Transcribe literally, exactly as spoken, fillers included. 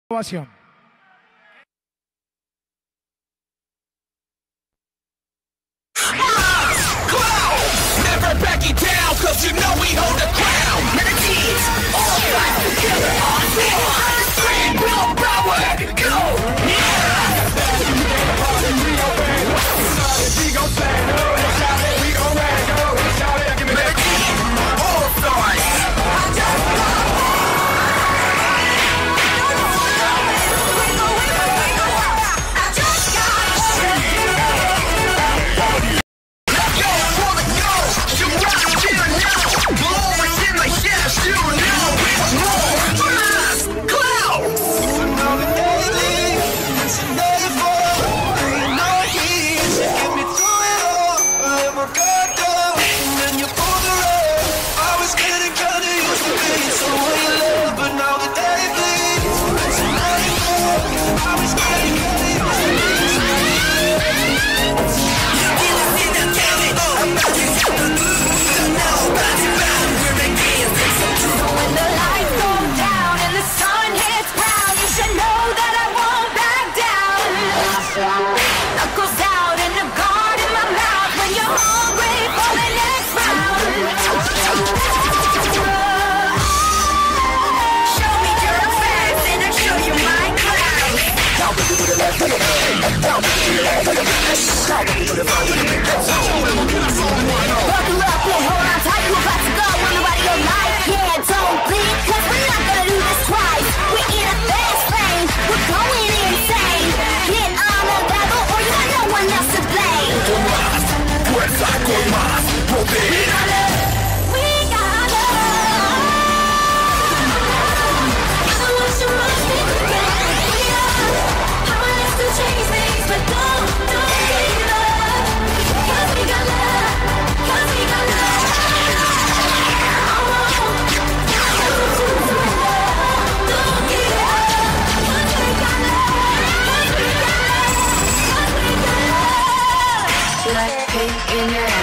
Ovación. Never backing down, cause you know we hold the crown. Meditates, all fight together on one. Three, will power, go! Yeah! We gon' say no, shout it, we gon' let go. Shout it, give me that beat. All stars. I just got I just got Yo, for the go, you rock here now. Glory in the yes, you know it's more. Blast, cloud. Another daily, it's another fall. Ain't no heat, you get me through it all. Let my guard down, and then you pull the rug. I was getting kinda used to being someone you love, but now the day bleeds. It's another fall. I was getting kinda used to being someone you love. You didn't see the talent, I'm about to hit the moon. So now I'm about to bound, we're making it so true. So when the lights go down and the sun hits brown, you should know that I won't back down. Knuckles out and a guard in my mouth when you're hungry for the next round. Show me your face and I'll show you my clout. Buckle up and hold on tight, we're about to go on the ride of your life. Yeah, don't blink, cause we're not gonna do this twice. We're in a fast lane, we're going insane. Get on the level or you got no one else to blame. Fuerza con más poder. We got love, we got love. I don't want you running again. We got power us to change things, but don't, don't give up. Cause we got love, cause we got love. Don't give up. Cause we got love, cause we got love, cause we got love. Like pink in your